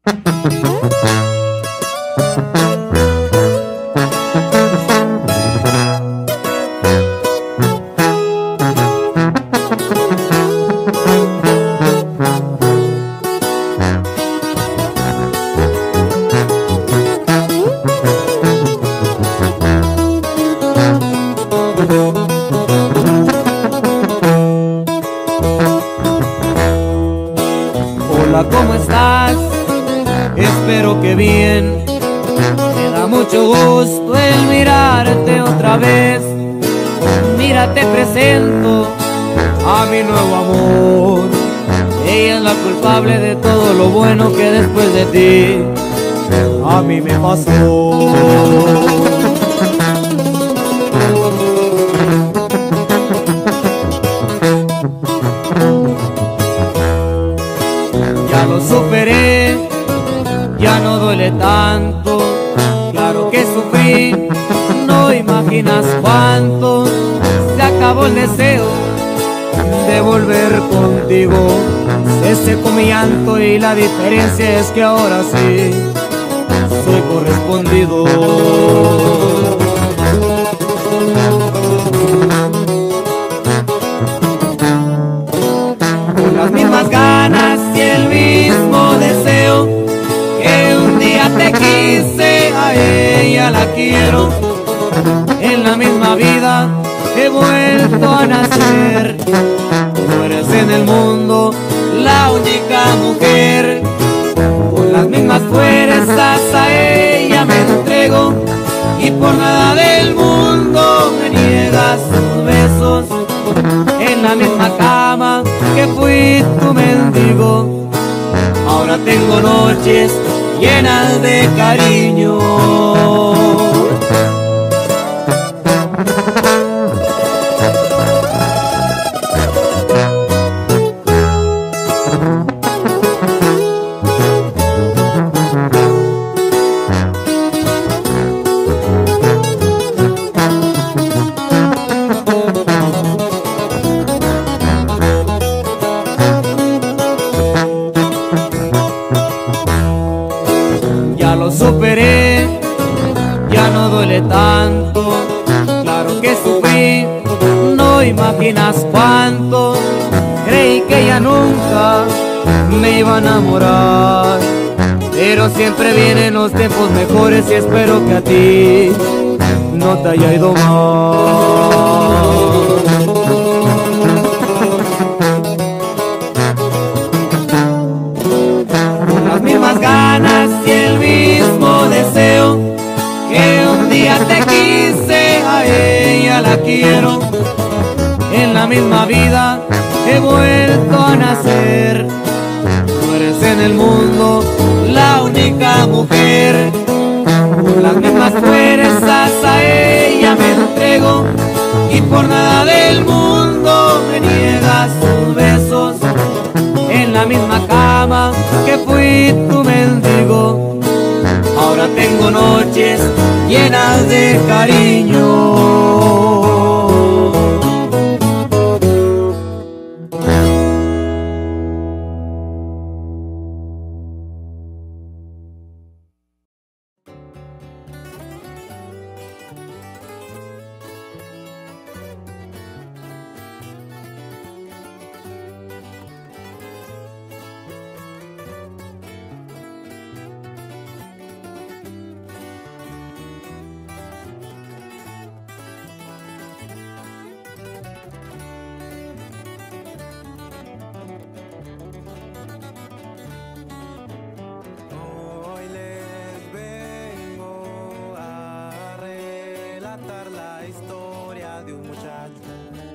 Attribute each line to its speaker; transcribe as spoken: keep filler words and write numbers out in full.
Speaker 1: Hola, ¿cómo estás? Espero que bien. Me da mucho gusto el mirarte otra vez. Mira, te presento a mi nuevo amor. Ella es la culpable de todo lo bueno que después de ti a mí me pasó. Ya lo superé, ya no duele tanto. Claro que sufrí, no imaginas cuánto. Se acabó el deseo de volver contigo. Se secó mi llanto y la diferencia es que ahora sí soy correspondido. Con las mismas ganas y el mismo deseo que un día te quise, a ella la quiero. En la misma vida he vuelto a nacer. Tú eres en el mundo la única mujer. Con las mismas fuerzas a ella me entrego, y por nada del mundo me niegas tus besos. En la misma cama que fui tu mendigo, ahora tengo noches llenas de cariño. Ya lo superé, ya no duele tanto. Claro que sufrí, no imaginas cuánto. Creí que ya nunca me iba a enamorar, pero siempre vienen los tiempos mejores y espero que a ti no te haya ido mal. Con las mismas ganas y el mismo deseo que un día te quise, a ella la quiero. En la misma vida he vuelto a nacer. Tú eres en el mundo la única mujer. Con las mismas fuerzas a ella me entrego, y por nada del mundo me niegas tus besos. En la misma cama que fui tu mendigo, ahora tengo noches llenas de cariño.
Speaker 2: La historia de un muchacho